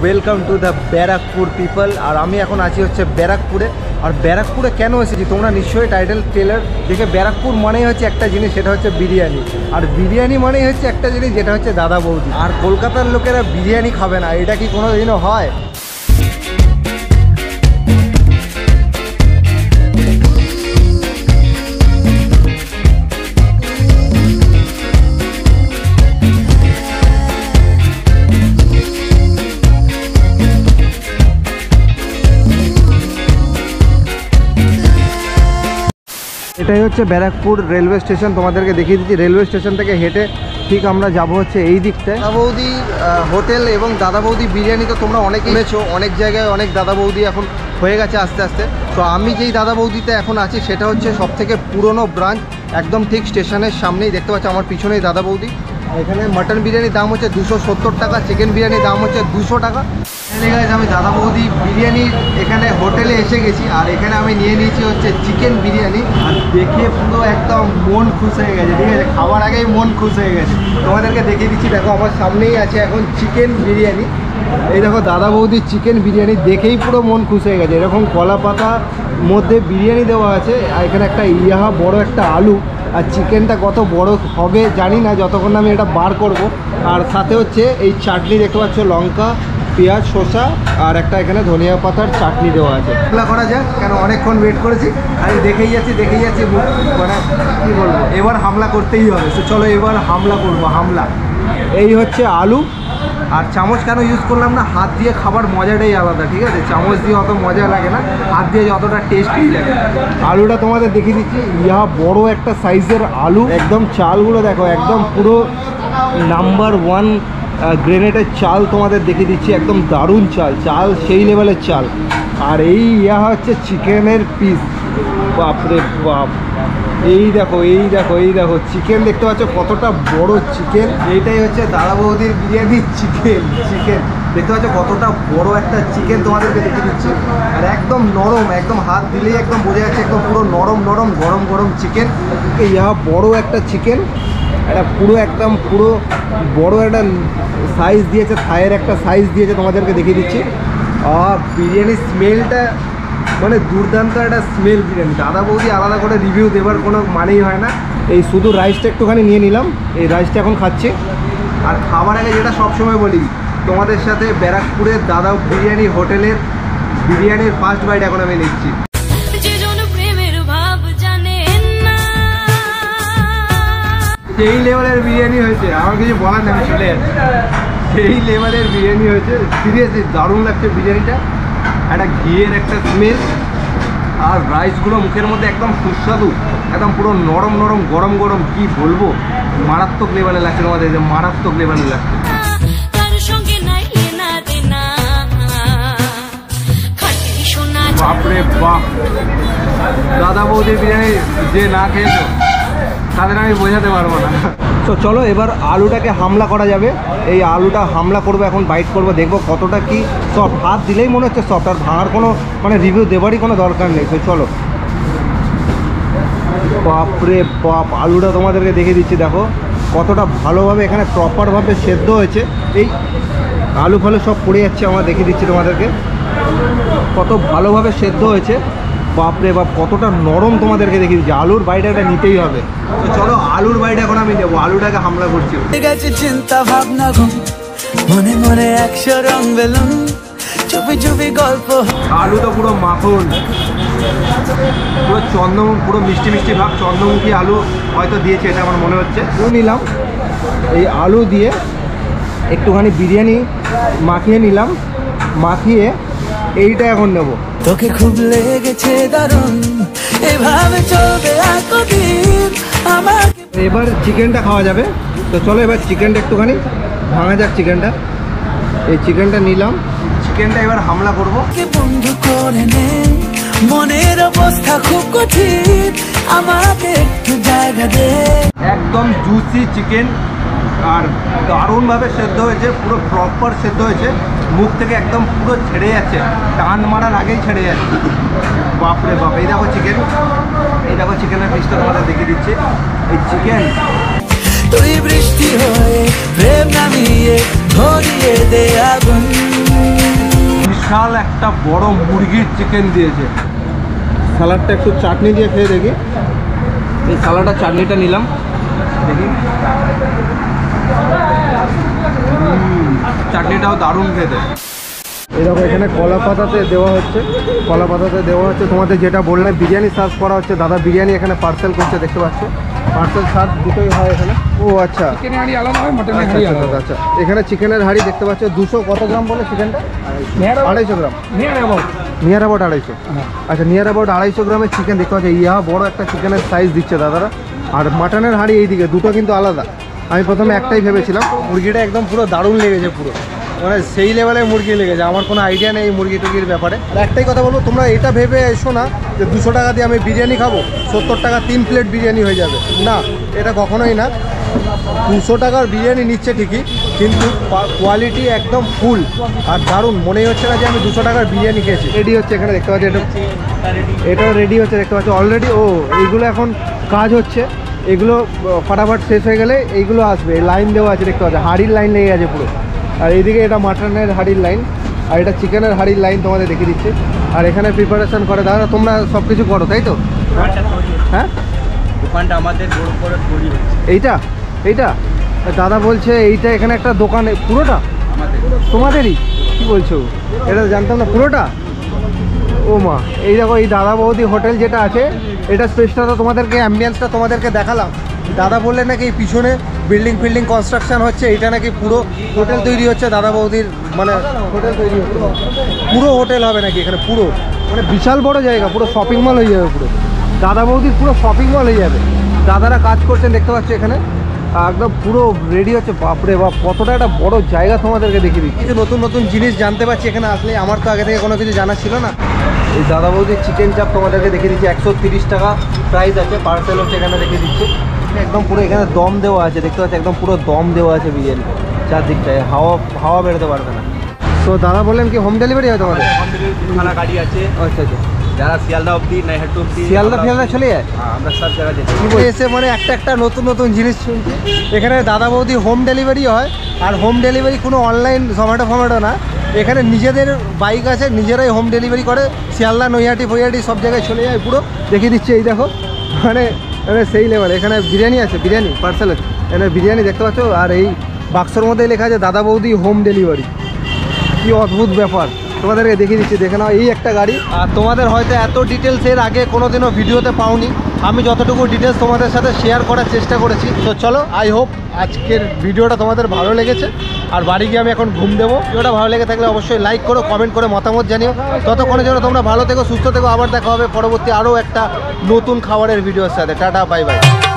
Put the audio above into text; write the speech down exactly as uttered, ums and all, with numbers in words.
Welcome to the Barrackpore people. আর আমি এখন আছি হচ্ছে ব্যারাকপুরে। আর ব্যারাকপুরে কেন এসেছি তোমরা নিশ্চয়ই টাইটেল ট্রেলার দেখে, ব্যারাকপুর মানেই হচ্ছে একটা জিনিস, সেটা হচ্ছে বিরিয়ানি। আর বিরিয়ানি মানেই হচ্ছে একটা জিনিস, যেটা হচ্ছে দাদা বৌদি। আর কলকাতার লোকেরা বিরিয়ানি খাবে না, এটা কি কোনো দিনও হয়? এটাই হচ্ছে ব্যারাকপুর রেলওয়ে স্টেশন, তোমাদেরকে দেখিয়ে দিচ্ছি। রেলওয়ে স্টেশন থেকে হেঁটে ঠিক আমরা যাব হচ্ছে এই দিকটায়। দাদা বৌদি হোটেল এবং দাদা বৌদি বিরিয়ানি তো তোমরা অনেক এনেছো, অনেক জায়গায় অনেক দাদা বৌদি এখন হয়ে গেছে আস্তে আস্তে। তো আমি যেই দাদা বৌদিতে এখন আছি সেটা হচ্ছে সবথেকে পুরনো ব্রাঞ্চ, একদম ঠিক স্টেশনের সামনেই। দেখতে পাচ্ছি আমার পিছনেই দাদা বৌদি। এখানে মাটন বিরিয়ানির দাম হচ্ছে দুশো সত্তর টাকা, চিকেন বিরিয়ানির দাম হচ্ছে দুশো টাকা। আমি দাদা বৌদি বিরিয়ানির এখানে হোটেলে এসে গেছি, আর এখানে আমি নিয়ে নিয়েছি হচ্ছে চিকেন বিরিয়ানি। আর দেখে পুরো একদম মন খুশ হয়ে গেছে, ঠিক আছে, খাবার আগেই মন খুশ হয়ে গেছে। তোমাদেরকে দেখিয়ে দিচ্ছি, দেখো আমার সামনেই আছে এখন চিকেন বিরিয়ানি। এই দেখো দাদা বৌদির চিকেন বিরিয়ানি, দেখেই পুরো মন খুশ হয়ে গেছে। এরকম কলা পাতার মধ্যে বিরিয়ানি দেওয়া আছে, আর এখানে একটা ইয়াহা বড় একটা আলু, আর চিকেনটা কত বড় হবে জানি না যতক্ষণ না আমি এটা বার করব। আর সাথে হচ্ছে এই চাটনি দেখতে পাচ্ছ, লঙ্কা, পেঁয়াজ, শসা আর একটা এখানে ধনিয়া পাতার চাটনি দেওয়া আছে। হামলা করা যাক, কেন অনেকক্ষণ ওয়েট করেছি, আর দেখেই যাচ্ছি দেখেই যাচ্ছি মানে কী বলবো, এবার হামলা করতেই হবে। তো চলো এবার হামলা করবো, হামলা। এই হচ্ছে আলু। আর চামচ কেন ইউজ করলাম না, হাত দিয়ে খাবার মজাটাই আলাদা, ঠিক আছে, চামচ দিয়ে অত মজা লাগে না, হাত দিয়ে যতটা টেস্টই লাগে। আলুটা তোমাদের দেখিয়ে দিচ্ছি, ইয়া বড় একটা সাইজের আলু, একদম চালগুলো দেখো একদম পুরো নাম্বার ওয়ান গ্রেনেডের চাল তোমাদের দেখিয়ে দিচ্ছি, একদম দারুণ চাল, চাল সেই লেভেলের চাল। আর এই ইয়া হচ্ছে চিকেনের পিস, বাপরে বাপ, এই দেখো এই দেখো এই দেখো চিকেন দেখতে পাচ্ছ কতটা বড় চিকেন। এইটাই হচ্ছে দাদা বৌদির বিরিয়ানির চিকেন। চিকেন দেখতে পাচ্ছ কতটা বড় একটা চিকেন, তোমাদেরকে দেখিয়ে দিচ্ছি। আর একদম নরম, একদম হাত দিলেই একদম বোঝা যাচ্ছে একদম পুরো নরম নরম গরম গরম চিকেন। ইয়া বড় একটা চিকেন, এটা পুরো একদম পুরো বড় একটা সাইজ দিয়েছে, থায়ের একটা সাইজ দিয়েছে, তোমাদেরকে দেখিয়ে দিচ্ছি। আর বিরিয়ানির স্মেলটা মানে দুর্দান্ত একটা স্মেল বিরিয়ানি। দাদা বৌদি আলাদা করে রিভিউ দেওয়ার কোনো মানেই হয় না। এই শুধু রাইসটা একটুখানি নিয়ে নিলাম, এই রাইসটা এখন খাচ্ছি। আর খাবার আগে যেটা সবসময় বলি তোমাদের সাথে, ব্যারাকপুরের দাদা বিরিয়ানি হোটেলের বিরিয়ানির ফার্স্ট বাইট এখন আমি নিচ্ছি। সেই লেভেলের বিরিয়ানি হয়েছে, আমার কিছু বলার নেই, আমি চলে যাচ্ছি। সেই লেভেলের বিরিয়ানি হয়েছে, সিরিয়াসলি দারুণ লাগছে বিরিয়ানিটা। একটা ঘিয়ের একটা স্মেল, আর রাইসগুলো মুখের মধ্যে একদম সুস্বাদু, একদম পুরো নরম নরম গরম গরম, কি বলবো, মারাত্মক লেভেলে লাগছে তোমাদের, মারাত্মক লেভেলে লাগছে। বাপরে বাপ, দাদা বৌদির বিরিয়ানি যে না খেয়েছো তাদের আমি বোঝাতে পারবো না। তো চলো এবার আলুটাকে হামলা করা যাবে। এই আলুটা হামলা করবো, এখন বাইট করবো, দেখবো কতটা কি সফট। হাত দিলেই মনে হচ্ছে সফট, আর ভাঙার কোনো মানে রিভিউ দেওয়ারই কোনো দরকার নেই। তো চলো, বাপরে বাপ, আলুটা তোমাদেরকে দেখে দিচ্ছি, দেখো কতটা ভালোভাবে এখানে প্রপারভাবে সেদ্ধ হয়েছে। এই আলু ফালু সব পড়ে যাচ্ছে, আমার দেখে দিচ্ছি তোমাদেরকে কত ভালোভাবে সেদ্ধ হয়েছে। বাপরে বাপ, কতটা নরম তোমাদেরকে দেখিয়ে দিচ্ছি। আলুর বাইটাটা নিতেই হবে। তো চলো আলুর বাইটা এখন আমি দেবো, আলুটাকে হামলা করছি। চিন্তা ভাবনা মনে মনে একশো রং বেলুন, চুপি চুপি গল্প। আলু তো পুরো মাখন, পুরো চন্দ্রমুখ, পুরো মিষ্টি মিষ্টি ভাব, চন্দ্রমুখী আলু হয়তো দিয়েছে, এটা আমার মনে হচ্ছে। নিলাম এই আলু দিয়ে একটুখানি বিরিয়ানি মাখিয়ে নিলাম, মাখিয়ে এইটা এখন নেব। তোকে খুব লেগেছে দারুণ, এভাবে চলবে এতদিন আমার। এবার চিকেনটা খাওয়া যাবে। তো চলো এবার চিকেনটা একটুখানি ভাঙা যাক। চিকেনটা, এই চিকেনটা নিলাম, চিকেনটা এবার হামলা করবো। বন্ধু করে নে, মনের অবস্থা খুব কঠিন, আমাকে একটু জায়গা দে। একদম জুসি চিকেন, আর দারুণভাবে সেদ্ধ হয়েছে, পুরো প্রপার সেদ্ধ হয়েছে, মুখ থেকে একদম পুরো ছেড়ে যাচ্ছে, টান মারার আগেই ছেড়ে যাচ্ছে। বাপরে বাপ, এই দেখো চিকেন, এই দেখো চিকেনের পিসটা তোমাদের দেখিয়ে দিচ্ছে। এই চিকেন তুই বৃষ্টি হয়ে প্রেম নামিয়ে ধরিয়ে দে আগুন। একটা বড় মুরগির চিকেন দিয়েছে। স্যালাডটা একটু চাটনি দিয়ে খেয়ে দেখি। এই স্যালাডের চাটনিটা নিলাম, দেখি। চাটনিটাও দারুণ খেতে। এরকম এখানে কলা পাতাতে দেওয়া হচ্ছে, কলা পাতাতে দেওয়া হচ্ছে তোমাদের যেটা বললে বিরিয়ানি সার্ভ করা হচ্ছে। দাদা বিরিয়ানি এখানে পার্সেল করছে, দেখতে পাচ্ছ। পার্সেল সার্ভ দুটোই হয় এখানে। ও আচ্ছা, চিকেনের হাঁড়ি আলাদা হয়, মটনের হাঁড়ি আলাদা। আচ্ছা, এখানে চিকেনের হাঁড়ি দেখতে পাচ্ছ। দুশো কত গ্রাম বলে চিকেনটা? আড়াইশো gram, near about near about আড়াইশো। আচ্ছা, নিয়ার অ্যাবাউট আড়াইশো গ্রামের চিকেন দেখতে পাচ্ছ। ইহা বড় একটা চিকেনের সাইজ দিচ্ছে দাদারা। আর মাটনের হাঁড়ি এইদিকে, দুটো কিন্তু আলাদা। আমি প্রথমে একটাই ভেবেছিলাম। মুরগিটা একদম পুরো দারুণ লেগেছে, পুরো মানে সেই লেভেলের মুরগি লেগেছে। আমার কোনো আইডিয়া নেই মুরগি টুরগির ব্যাপারে। আর একটাই কথা বলবো, তোমরা এটা ভেবে এসো না যে দুশো টাকা দিয়ে আমি বিরিয়ানি খাবো, সত্তর টাকা তিন প্লেট বিরিয়ানি হয়ে যাবে। না, এটা কখনোই না। দুশো টাকার বিরিয়ানি নিচ্ছে ঠিকই, কিন্তু কোয়ালিটি একদম ফুল আর দারুণ। মনেই হচ্ছে না যে আমি দুশো টাকার বিরিয়ানি খেয়েছি। রেডি হচ্ছে এখানে দেখতে পাচ্ছি, এটা এটাও রেডি হচ্ছে দেখতে পাচ্ছি অলরেডি। ও এইগুলো এখন কাজ হচ্ছে, এগুলো ফাটাফাট শেষ হয়ে গেলে এইগুলো আসবে। লাইন দেওয়া আছে দেখতে পাচ্ছি, হাঁড়ির লাইন লেগে গেছে পুরো। আর এইদিকে এটা মাটনের হাঁড়ির লাইন, আর এটা চিকেনের হাঁড়ির লাইন তোমাদের দেখিয়ে দিচ্ছে। আর এখানে প্রিপারেশন করে দাদা, তোমরা সব কিছু করো তাই তো? হ্যাঁ, দোকানটা আমাদের বড় করে তৈরি হচ্ছে। এইটা এইটা দাদা বলছে এইটা এখানে একটা দোকানে, পুরোটা তোমাদেরই? কি বলছো, এটা জানতাম না পুরোটা। ও মা, এই দেখো এই দাদা বৌদি হোটেল যেটা আছে, এটা স্পেসটা তো তোমাদেরকে, অ্যাম্বিয়েন্সটা তোমাদেরকে দেখালাম। দাদা বললেন নাকি এই পিছনে বিল্ডিং ফিল্ডিং কনস্ট্রাকশন হচ্ছে, এটা নাকি পুরো হোটেল তৈরি হচ্ছে দাদা বৌদির, মানে হোটেল তৈরি হচ্ছে, পুরো হোটেল হবে নাকি এখানে পুরো, মানে বিশাল বড় জায়গা, পুরো শপিং মল হয়ে যাবে। পুরো দাদা বৌদির পুরো শপিং মল হয়ে যাবে। দাদারা কাজ করছেন দেখতে পাচ্ছ এখানে, একদম পুরো রেডি হচ্ছে। বাপরে বাপ, কতটা একটা বড় জায়গা তোমাদেরকে দেখিয়ে দিই। কিছু নতুন নতুন জিনিস জানতে পারছি এখানে আসলে, আমার তো আগে থেকে কোনো কিছু জানা ছিল না। এই দাদা বৌদির চিকেন চাপ তোমাদেরকে দেখিয়ে দিচ্ছি, একশো তিরিশ টাকা প্রাইস আছে। পার্সেল হচ্ছে এখানে দেখিয়ে দিচ্ছি। একদম পুরো এখানে দম দেওয়া আছে দেখতে পাচ্ছি, একদম পুরো দম দেওয়া আছে বিরিয়ানি চারদিকটায়, হাওয়া হাওয়া বেরোতে পারবে না। তো দাদা বললেন কি হোম ডেলিভারি হয় তোমাদের? হোম ডেলিভারি গাড়ি আছে। আচ্ছা আচ্ছা, যারা শিয়ালদা অবধি, নৈহাটি অবধি, শিয়ালদা ফিয়ালদা চলে যায়। হ্যাঁ, আমরা সব জায়গায় যেতে কি এসে মানে একটা একটা নতুন নতুন জিনিস শুনছি। এখানে দাদা বৌদি হোম ডেলিভারি হয়, আর হোম ডেলিভারি কোনো অনলাইন জোম্যাটো ফোম্যাটো না। এখানে নিজেদের বাইক আছে, নিজেরাই হোম ডেলিভারি করে। শিয়ালদা, নৈহাটি ফৈহাটি সব জায়গায় চলে যায় পুরো। দেখিয়ে দিচ্ছে এই দেখো, মানে মানে সেই লেভেল। এখানে বিরিয়ানি আছে, বিরিয়ানি পার্সেল আছে এখানে, বিরিয়ানি দেখতে পাচ্ছ। আর এই বাক্সর মধ্যে লেখা আছে দাদা বৌদি হোম ডেলিভারি। কি অদ্ভুত ব্যাপার, তোমাদেরকে দেখিয়ে দিচ্ছি, দেখে নাও। এই একটা গাড়ি, আর তোমাদের হয়তো এত ডিটেলস এর আগে কোনোদিনও ভিডিওতে পাওনি। আমি যতটুকু ডিটেলস তোমাদের সাথে শেয়ার করার চেষ্টা করেছি। তো চলো, আই হোপ আজকের ভিডিওটা তোমাদের ভালো লেগেছে। আর বাড়ি গিয়ে আমি এখন ঘুম দেবো। ভিডিওটা ভালো লেগে থাকলে অবশ্যই লাইক করো, কমেন্ট করে মতামত জানিও। ততক্ষণের জন্য তোমরা ভালো থেকো, সুস্থ থেকো। আবার দেখা হবে পরবর্তী আরও একটা নতুন খাবারের ভিডিওর সাথে। Tata, bye by.